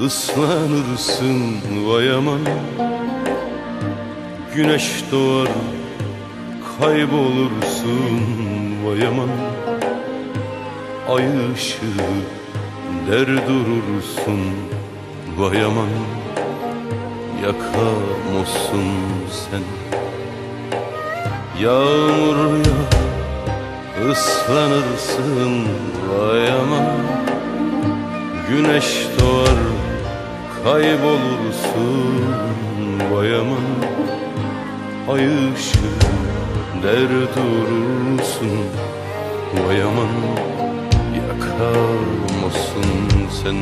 ıslanırsın vay aman. Güneş doğar kaybolursun vay aman. Ay ışığı der durursun vay aman. Yakamazsın sen. Yağmur yağar ıslanırsın vay aman. Güneş doğar kaybolursun vay aman. Ay ışığı der durursun vay aman. Yakamazsın sen.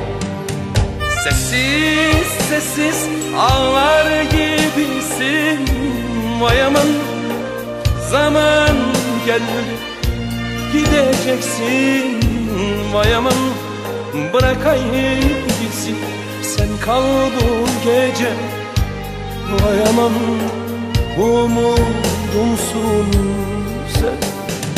Sessiz sessiz ağlar gibisin vay aman. Zaman geldi gideceksin vay aman. Bırakayım gitsin sen kal bu gece vay aman. Umudumsun sen.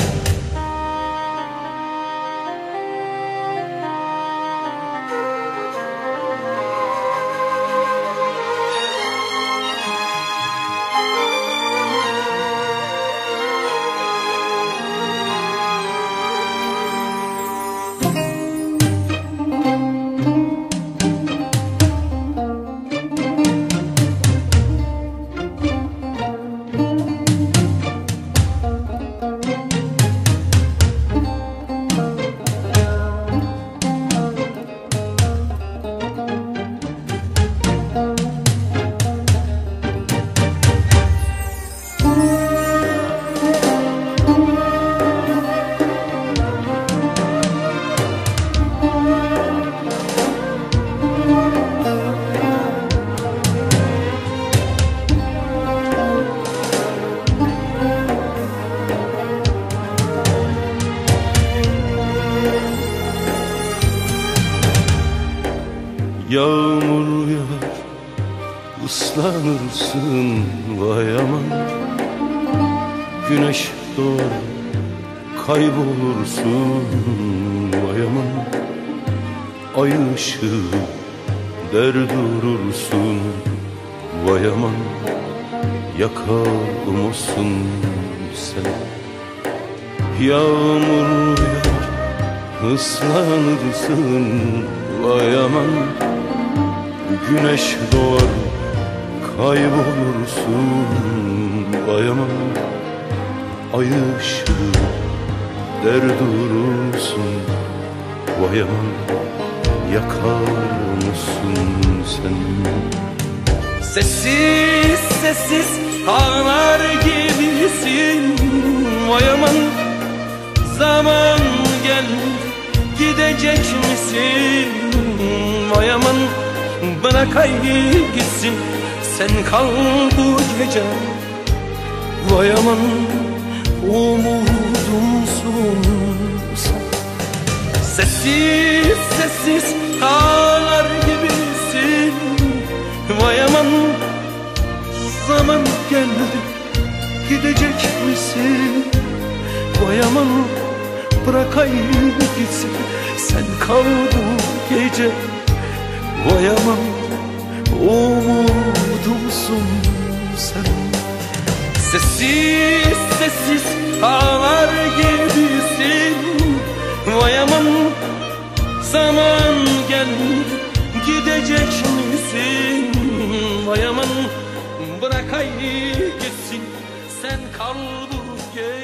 Yağmur yağar ıslanırsın vay aman. Güneş doğar kaybolursun vay aman. Ay ışığı der durursun vay aman. Yakamazsın sen. Yağmur yağar ıslanırsın vay aman. Güneş doğar kaybolursun vay aman. Ay ışığı der durursun vay aman. Yakar mısın sen? Sessiz sessiz ağlar gibisin vay aman. Zaman geldi gidecek misin vay aman. Bırakayım gitsin sen kal bu gece vay aman. Umudumsun sen. Sessiz sessiz ağlar gibisin vay aman. Zaman geldi gidecek misin vay aman. Bırakayım gitsin sen kal bu gece vay aman. Umudumsun sen. Sessiz sessiz ağlar gibisin vay aman. Zaman geldi gidecek misin vay aman. Bırakayım gitsin sen kal bu gece